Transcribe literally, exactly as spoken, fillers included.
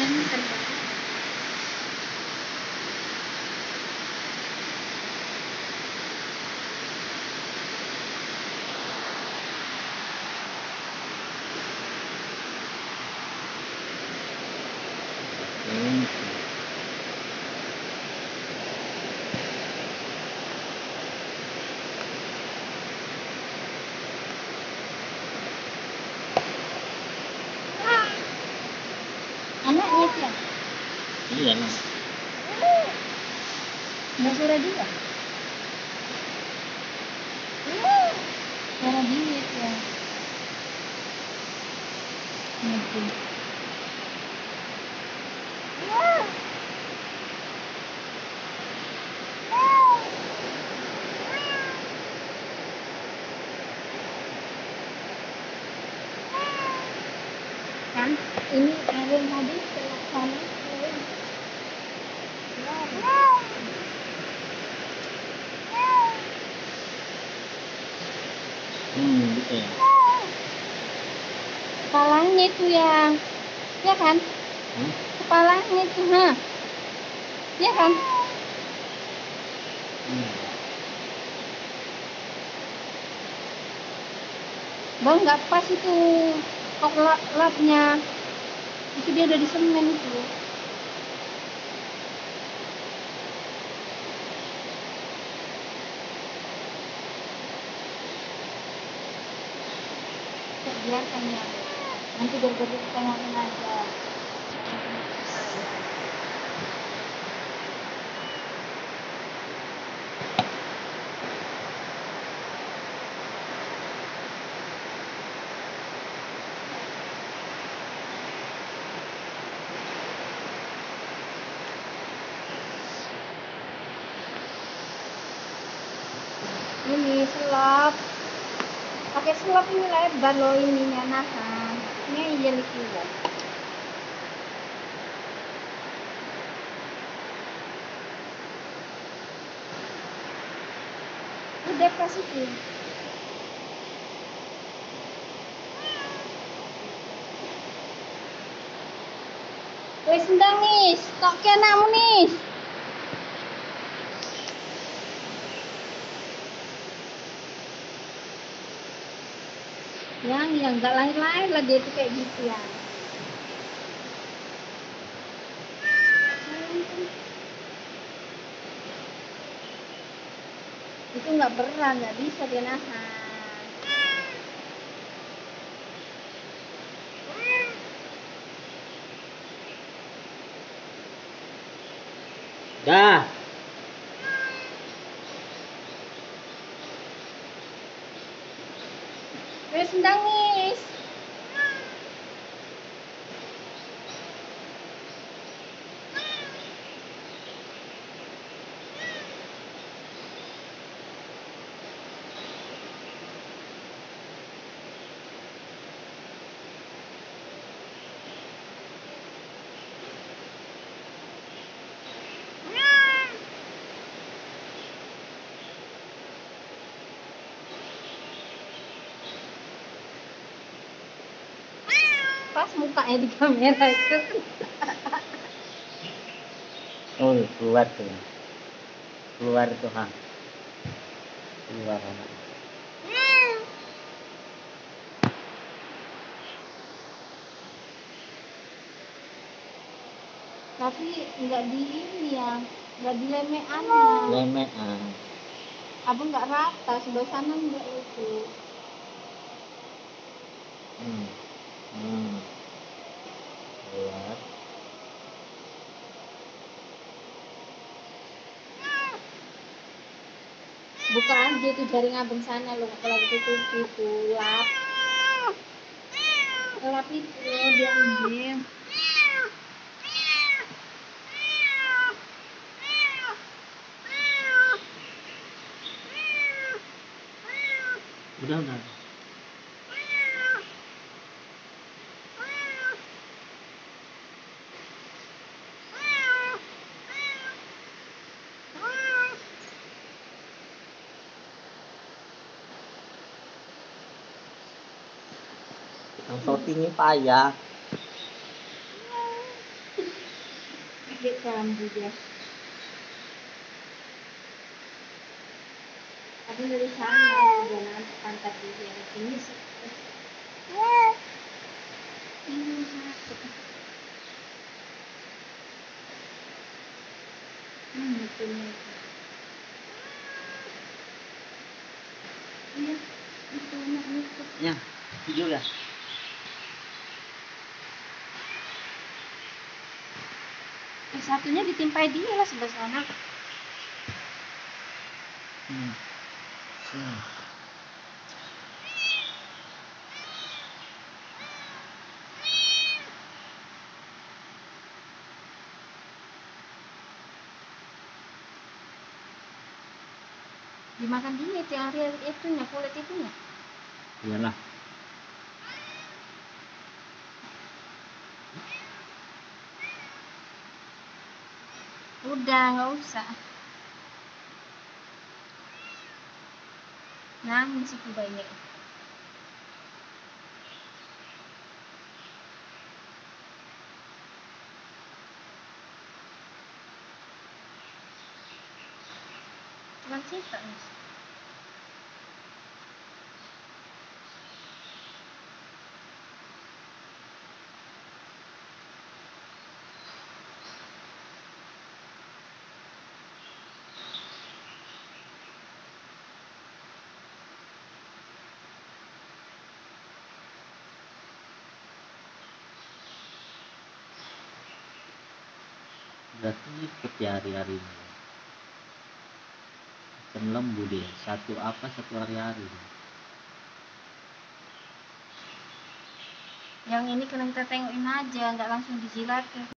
ini kan. Hmm. Anaknya itu ya? Iya lah. Nggak suara dia? Suara dia itu ya? Ngerti. Kan ini ada yang tadi setelah sana Hmm, gitu ya. kepalanya itu yang ya kan Hmm? kepalanya itu ha ya kan Hmm. bang nggak pas itu kok lap lapnya itu dia udah di semen itu. Biarkan ya nanti bergerak tengokin aja. Ini selop pakai selop ini lebar loh ininya nahan ini aja likiwo udah pas itu wes ndang nis kok kenamu nis yang yang nggak lain-lain lah dia tuh kayak gitu ya. Itu nggak berat, nggak bisa dia nahan. Dah. Wes nangis. Pas mukanya di kamera itu. Oh, keluar tuh. Keluar tuh, ha. Keluar anak. Tapi nggak di ini ya, nggak di lemeannya. Lemean. Abang nggak rata, sebelah sana nggak itu. Hmm. Hmm. Keluar. Buka aja itu jaring abang sana loh, kalau ditutup itu lap. Lap itu dia ambil. Udah, udah. Yang shooting ini payah. lembu dia. Tapi dari sana sudah nampak pantat dia ini sih. Ini satu. Hmm, betulnya itu. Iya, itu anak itu. Ya, juga. Yang satunya ditimpai dia lah sebelah sana. Hmm. Hmm. Dimakan dia itu yang real itunya, kulit itunya. Iyalah. Udah, nggak usah. Nangis si kuda ini. Cuman sifat nih. Berarti ikut ya hari-harinya. Macam lembu dia. Satu apa satu hari-hari. Yang ini kena kita tengokin aja, nggak langsung dijilat.